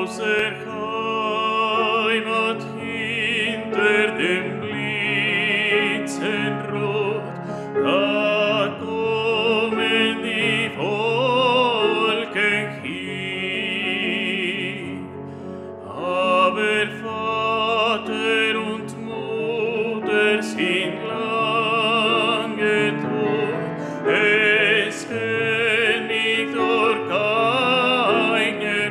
großer Heimat hinter dem Blitzenrot, da kommen die Wolken hin. Aber Vater und Mutter sind lange tot, es kennt dort keiner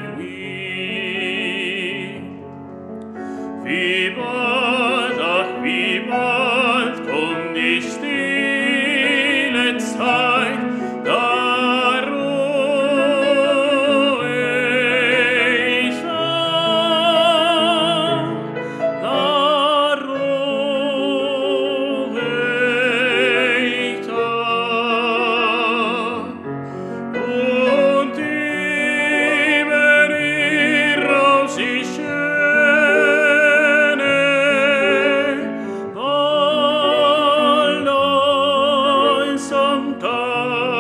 mehr. Wie bald, ach wie bald kommt die stille Zeit, da ruhe ich auf, da ruhe ich auf. Und über ihr raus die schöne Wald einsam Tag.